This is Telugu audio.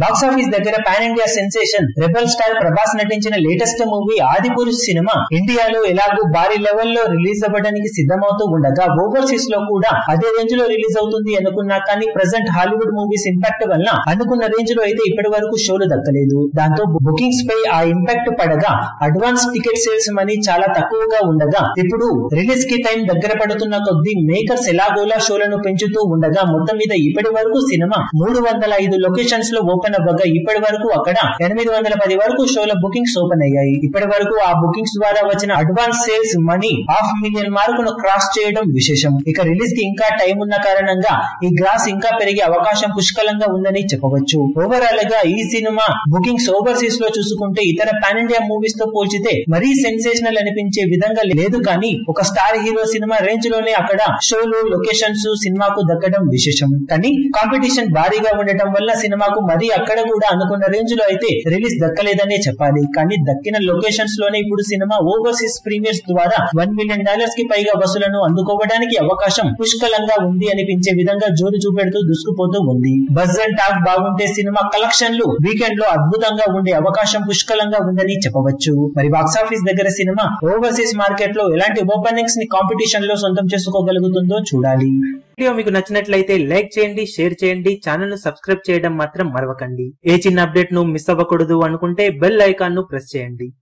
బాక్స్ ఆఫీస్ దగ్గర pan India sensation rebel star Prabhas నటించిన లేటెస్ట్ మూవీ ఆదిపురుష్ సినిమా ఇండియాలో ఎలాగూ భారీ లెవెల్లో రిలీజ్ అవ్వడానికి సిద్ధమవుతూ ఉండగా ఓవర్సీస్ లో కూడా అదే రేంజ్ లో రిలీజ్ అవుతుంది అనుకున్నా కానీ ప్రెసెంట్ హాలీవుడ్ మూవీస్ ఇంపాక్ట్ వల్ల అనుకున్న రేంజ్ లో అయితే ఇప్పటి వరకు షోలు దక్కలేదు. దాంతో బుకింగ్స్ పై ఆ ఇంపాక్ట్ పడగా అడ్వాన్స్ టికెట్ సేల్స్ మనీ చాలా తక్కువగా ఉండగా ఇప్పుడు రిలీజ్ కి టైం దగ్గర పడుతున్న కొద్దీ మేకర్స్ ఎలాగోలా షోలను పెంచుతూ ఉండగా మొత్తం మీద ఇప్పటి వరకు సినిమా 305 లొకేషన్స్ లో ఓపెన్ అవ్వగా ఇప్పటి వరకు అక్కడ 810 వరకు షోల బుకింగ్స్ ఓపెన్ అయ్యాయి. ఇప్పటి వరకు ఆ బుకింగ్స్ ద్వారా వచ్చిన అడ్వాన్స్ సేల్స్ మనీ 500,000 మార్కును క్రాస్ చేయడం విశేషం. ఇక రిలీజ్ కి ఇంకా టైం ఉన్న కారణంగా ఈ గ్రాస్ ఇంకా పెరిగే అవకాశం పుష్కలంగా ఉందని చెప్పవచ్చు. ఓవరాల్ గా ఈ సినిమా బుకింగ్స్ ఓవర్సీస్ లో చూసుకుంటే ఇతర పాన్ ఇండియా మూవీస్ తో పోల్చితే మరీ సెన్సేషనల్ అనిపించే విధంగా లేదు, కానీ ఒక స్టార్ హీరో సినిమా రేంజ్ లోనే అక్కడ షోలు లొకేషన్స్ సినిమాకు దక్కడం విశేషం. కానీ కాంపిటీషన్ భారీగా ఉండటం వల్ల సినిమాకు మరీ అక్కడ కూడా అనుకున్న రేంజ్ లో అయితే రిలీజ్ దక్కలేదనే చెప్పాలి. కానీ దక్కిన లొకేషన్స్ లోనే ఇప్పుడు సినిమా ఓవర్సీస్ ప్రీమియర్స్ ద్వారా $1 మిలియన్ కి పైగా వసూలను అందుకోవడానికి అవకాశం పుష్కలంగా ఉంది అనిపించే విధంగా జోరు చూపెడుతూ దూసుకుపోతూ ఉంది. బజ్ అండ్ టాక్ బాగుంటే సినిమా కలెక్షన్లు వీకెండ్ లో అద్భుతంగా ఉండే అవకాశం పుష్కలంగా ఉందని చెప్పవచ్చు. మరి బాక్సాఫీస్ దగ్గర సినిమా ఓవర్సీస్ మార్కెట్ లో ఎలాంటి ఓపెనింగ్స్ ని కాంపిటీషన్ లో సొంతం చేసుకోగలుగుతుందో చూడాలి. వీడియో మీకు నచ్చినట్లయితే లైక్ చేయండి, షేర్ చేయండి, ఛానల్ ను సబ్స్క్రైబ్ చేయడం మాత్రం మరవకండి. ఏ చిన్న అప్డేట్ ను మిస్ అవ్వకూడదు అనుకుంటే బెల్ ఐకాన్ ను ప్రెస్ చేయండి.